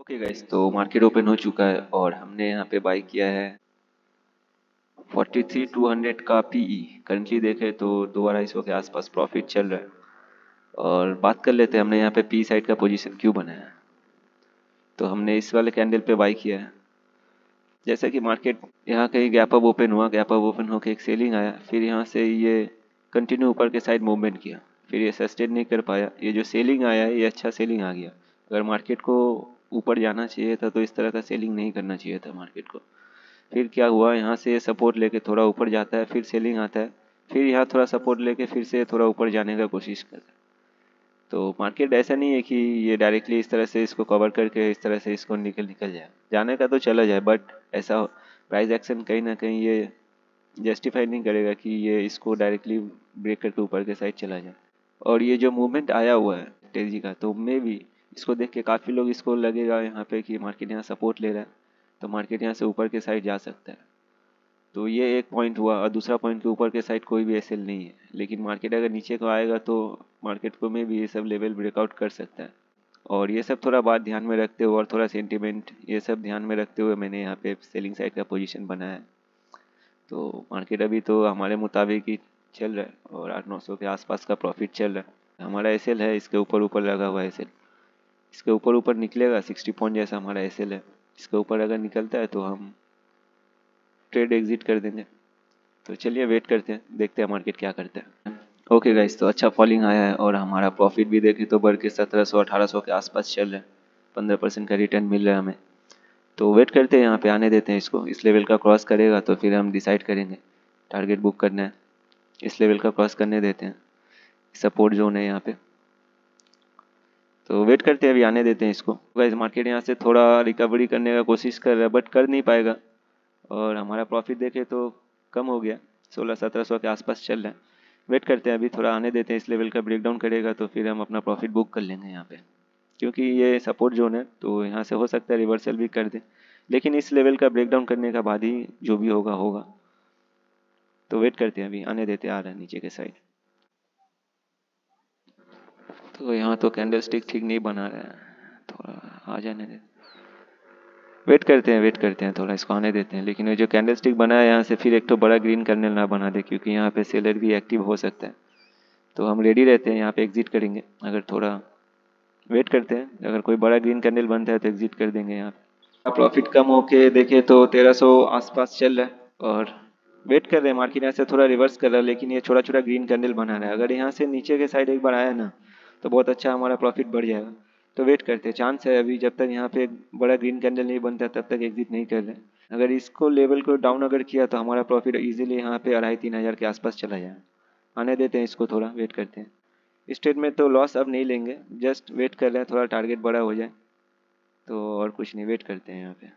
Okay guys, तो market open हो चुका है और हमने यहाँ पे बाई किया है 43,200 का पीई। करंटली देखें तो 2,250 के आसपास प्रॉफिट चल रहा है। और बात कर लेते हैं हमने यहाँ पे पी साइड का पोजीशन क्यों बनाया है। तो हमने इस वाले कैंडल पे बाई किया है। जैसे कि मार्केट यहाँ कहीं गैप अप ओपन हुआ, गैप अप ओपन होकर एक सेलिंग आया, फिर यहाँ से ये कंटिन्यू ऊपर के साइड मूवमेंट किया, फिर ये सस्टेन नहीं कर पाया। ये जो सेलिंग आया है ये अच्छा सेलिंग आ गया। अगर मार्केट को ऊपर जाना चाहिए था तो इस तरह का सेलिंग नहीं करना चाहिए था मार्केट को। फिर क्या हुआ, यहाँ से सपोर्ट लेके थोड़ा ऊपर जाता है, फिर सेलिंग आता है, फिर यहाँ थोड़ा सपोर्ट लेके फिर से थोड़ा ऊपर जाने का कोशिश करता है। तो मार्केट ऐसा नहीं है कि ये डायरेक्टली इस तरह से इसको कवर करके इस तरह से इसको निकल जाए। जाने का तो चला जाए, बट ऐसा प्राइस एक्शन कहीं ना कहीं ये जस्टिफाई नहीं करेगा कि ये इसको डायरेक्टली ब्रेक करके ऊपर के साइड चला जाए। और ये जो मूवमेंट आया हुआ है तेजी का, तो मे भी इसको देख के काफ़ी लोग इसको लगेगा यहाँ पे कि मार्केट यहाँ सपोर्ट ले रहा है, तो मार्केट यहाँ से ऊपर के साइड जा सकता है। तो ये एक पॉइंट हुआ। और दूसरा पॉइंट के ऊपर के साइड कोई भी एसएल नहीं है, लेकिन मार्केट अगर नीचे को आएगा तो मार्केट को में भी ये सब लेवल ब्रेकआउट कर सकता है। और ये सब थोड़ा बात ध्यान में रखते हुए और थोड़ा सेंटिमेंट ये सब ध्यान में रखते हुए मैंने यहाँ पे सेलिंग साइड का पोजीशन बनाया है। तो मार्केट अभी तो हमारे मुताबिक ही चल रहा है और 800-900 के आसपास का प्रॉफिट चल रहा है। हमारा एसएल है, इसके ऊपर ऊपर लगा हुआ है एसएल। इसके ऊपर ऊपर निकलेगा 60 पॉइंट जैसा हमारा एसएल है। इसके ऊपर अगर निकलता है तो हम ट्रेड एग्जिट कर देंगे। तो चलिए वेट करते हैं, देखते हैं मार्केट क्या करता है। ओके गाइस, तो अच्छा फॉलिंग आया है और हमारा प्रॉफिट भी देखें तो बढ़ के 1700-1800 के आसपास चल रहा है। 15% का रिटर्न मिल रहा है हमें। तो वेट करते हैं, यहाँ पे आने देते हैं इसको। इस लेवल का क्रॉस करेगा तो फिर हम डिसाइड करेंगे टारगेट बुक करना है। इस लेवल का क्रॉस करने देते हैं, सपोर्ट जोन है यहाँ पे। तो वेट करते हैं, अभी आने देते हैं इसको। गाइस मार्केट यहाँ से थोड़ा रिकवरी करने का कोशिश कर रहा है बट कर नहीं पाएगा। और हमारा प्रॉफिट देखे तो कम हो गया, 1600-1700 के आसपास चल रहा है। वेट करते हैं, अभी थोड़ा आने देते हैं। इस लेवल का ब्रेकडाउन करेगा तो फिर हम अपना प्रॉफिट बुक कर लेंगे यहाँ पे, क्योंकि ये सपोर्ट जोन है तो यहाँ से हो सकता है रिवर्सल भी कर दे। लेकिन इस लेवल का ब्रेकडाउन करने का बाद ही जो भी होगा होगा। तो वेट करते हैं, अभी आने देते हैं, आ रहा है नीचे के साइड। तो यहाँ तो कैंडल स्टिक ठीक नहीं बना रहा है, थोड़ा आ जाने दे। वेट करते हैं थोड़ा, इसको आने देते हैं। लेकिन ये जो कैंडल स्टिक बना है यहाँ से फिर एक तो बड़ा ग्रीन कैंडल ना बना दे, क्योंकि यहाँ पे सेलर भी एक्टिव हो सकता है। तो हम रेडी रहते हैं, यहाँ पे एग्जिट करेंगे। अगर थोड़ा वेट करते हैं, अगर कोई बड़ा ग्रीन कैंडल बनता है तो एग्जिट कर देंगे यहाँ पे। प्रॉफिट कम होके देखे तो 1300 आसपास चल रहा है और वेट कर रहे हैं। मार्केट यहाँ से थोड़ा रिवर्स कर रहा है, लेकिन ये छोटा छोटा ग्रीन कैंडल बना रहा है। अगर यहाँ से नीचे के साइड एक बार आया ना तो बहुत अच्छा हमारा प्रॉफिट बढ़ जाएगा। तो वेट करते हैं, चांस है अभी। जब तक यहाँ पे एक बड़ा ग्रीन कैंडल नहीं बनता तब तक एग्जिट नहीं कर रहे। अगर इसको लेवल को डाउन अगर किया तो हमारा प्रॉफिट इजीली यहाँ पे 2,500-3,000 के आसपास चला जाएगा। आने देते हैं इसको, थोड़ा वेट करते हैं। इस ट्रेड में तो लॉस अब नहीं लेंगे, जस्ट वेट कर रहे हैं थोड़ा टारगेट बड़ा हो जाए। तो और कुछ नहीं, वेट करते हैं यहाँ पे।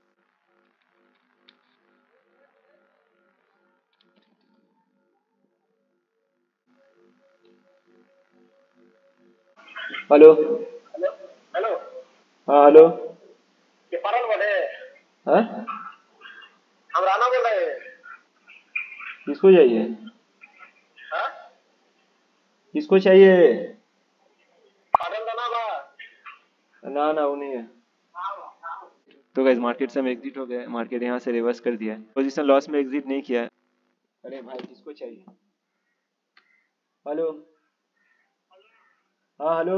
हेलो। हेलो। हाँ हेलो। ये परल बोले। हाँ, हम राणा बोल रहे हैं। किसको चाहिए? हाँ? किसको चाहिए? परल राणा बा। ना ना, वो नहीं है। तो गाइस मार्केट से हम एग्जिट हो गए। मार्केट यहाँ से रिवर्स कर दिया है, पोजीशन लॉस में एग्जिट नहीं किया है। अरे भाई किसको चाहिए? हेलो। हाँ हेलो।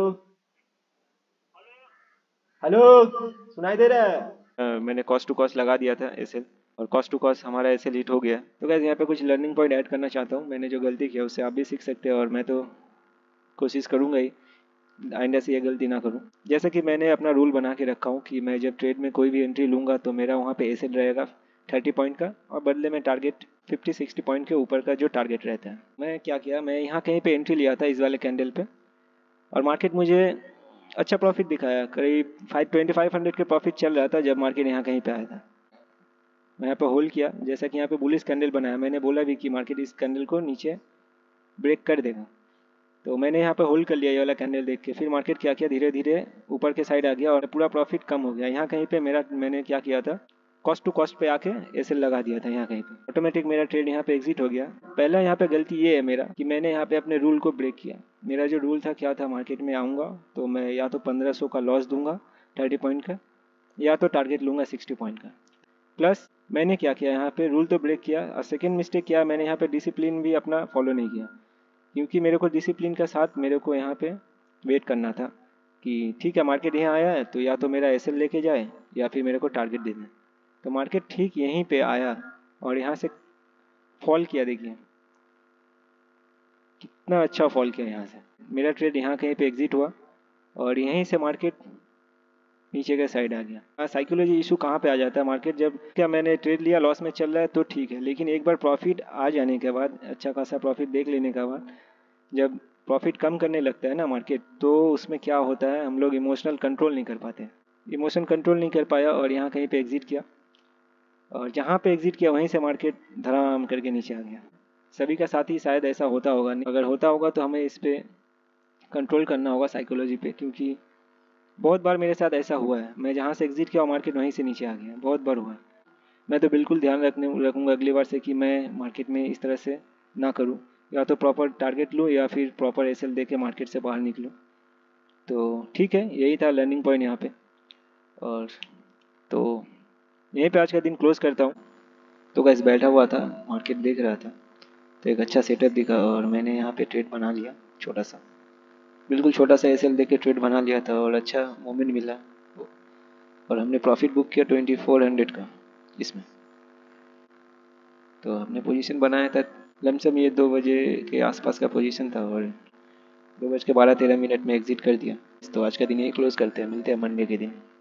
हेलो, सुनाई दे रहा है? मैंने कॉस्ट टू कॉस्ट लगा दिया था एसएल, और कॉस्ट टू कॉस्ट हमारा एसएल हिट हो गया। तो गाइस यहाँ पे कुछ लर्निंग पॉइंट ऐड करना चाहता हूँ। मैंने जो गलती किया उससे आप भी सीख सकते हैं, और मैं तो कोशिश करूँगा ही आइंदा से ये गलती ना करूँ। जैसे कि मैंने अपना रूल बना के रखा हूँ कि मैं जब ट्रेड में कोई भी एंट्री लूँगा तो मेरा वहाँ पे एसएल रहेगा 30 पॉइंट का, और बदले में टारगेट 50-60 पॉइंट के ऊपर का जो टारगेट रहता है। मैं क्या किया, मैं यहाँ कहीं पे एंट्री लिया था इस वाले कैंडल पे, और मार्केट मुझे अच्छा प्रॉफिट दिखाया। करीब 5,500 के प्रॉफिट चल रहा था जब मार्केट यहाँ कहीं पे आया था। मैं यहाँ पे होल्ड किया। जैसा कि यहाँ पे बुलिश कैंडल बनाया, मैंने बोला भी कि मार्केट इस कैंडल को नीचे ब्रेक कर देगा। तो मैंने यहाँ पे होल्ड कर लिया ये वाला कैंडल देख के। फिर मार्केट क्या किया, धीरे धीरे ऊपर के साइड आ गया और पूरा प्रॉफिट कम हो गया। यहाँ कहीं पे मैंने क्या किया था, कॉस्ट टू कॉस्ट पे आके एसएल लगा दिया था। यहाँ कहीं पे ऑटोमेटिक मेरा ट्रेड यहाँ पे एग्जिट हो गया। पहला यहाँ पे गलती ये है मेरा कि मैंने यहाँ पे अपने रूल को ब्रेक किया। मेरा जो रूल था क्या था, मार्केट में आऊँगा तो मैं या तो 1500 का लॉस दूंगा 30 पॉइंट का, या तो टारगेट लूँगा 60 पॉइंट का। प्लस मैंने क्या किया यहाँ पे, रूल तो ब्रेक किया और सेकेंड मिस्टेक किया, मैंने यहाँ पे डिसिप्लिन भी अपना फॉलो नहीं किया, क्योंकि मेरे को डिसिप्लिन के साथ मेरे को यहाँ पे वेट करना था कि ठीक है मार्केट यहाँ आया है तो या तो मेरा एसएल लेके जाए या फिर मेरे को टारगेट दे दें। तो मार्केट ठीक यहीं पे आया और यहाँ से फॉल किया, देखिए कितना अच्छा फॉल किया यहाँ से। मेरा ट्रेड यहाँ कहीं पे एग्जिट हुआ और यहीं से मार्केट नीचे के साइड आ गया। साइकोलॉजी इशू कहाँ पे आ जाता है, मार्केट जब क्या मैंने ट्रेड लिया लॉस में चल रहा है तो ठीक है, लेकिन एक बार प्रॉफिट आ जाने के बाद, अच्छा खासा प्रॉफिट देख लेने के बाद, जब प्रॉफिट कम करने लगता है ना मार्केट, तो उसमें क्या होता है, हम लोग इमोशनल कंट्रोल नहीं कर पाते। इमोशन कंट्रोल नहीं कर पाया और यहाँ कहीं पे एग्जिट किया और जहाँ पे एग्जिट किया वहीं से मार्केट धड़ाम करके नीचे आ गया। सभी का साथ ही शायद ऐसा होता होगा, अगर होता होगा तो हमें इस पर कंट्रोल करना होगा साइकोलॉजी पे, क्योंकि बहुत बार मेरे साथ ऐसा हुआ है, मैं जहाँ से एग्जिट किया मार्केट वहीं से नीचे आ गया, बहुत बार हुआ है। मैं तो बिल्कुल ध्यान रखूँगा अगली बार से कि मैं मार्केट में इस तरह से ना करूँ, या तो प्रॉपर टारगेट लूँ या फिर प्रॉपर एसएल दे के मार्केट से बाहर निकलूँ। तो ठीक है, यही था लर्निंग पॉइंट यहाँ पे। और तो यहीं पे आज का दिन क्लोज करता हूँ। तो गैस बैठा हुआ था, मार्केट देख रहा था, तो एक अच्छा सेटअप दिखा और मैंने यहाँ पे ट्रेड बना लिया, छोटा सा, बिल्कुल छोटा सा एसएल दे के ट्रेड बना लिया था और अच्छा मोमेंट मिला और हमने प्रॉफिट बुक किया 2400 का इसमें। तो हमने पोजीशन बनाया था लमसम ये 2 बजे के आसपास का पोजीशन था और 2:12-13 में एग्जिट कर दिया। तो आज का दिन यही क्लोज करते हैं, मिलते हैं मंडे के दिन।